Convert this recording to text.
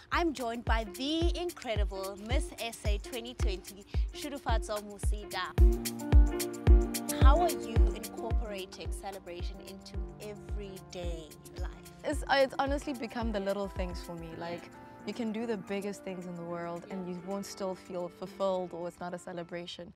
I'm joined by the incredible Miss SA 2020 Shudufhadzo Musida. How are you incorporating celebration into everyday life? It's honestly become the little things for me. Like, you can do the biggest things in the world and you won't still feel fulfilled, or it's not a celebration.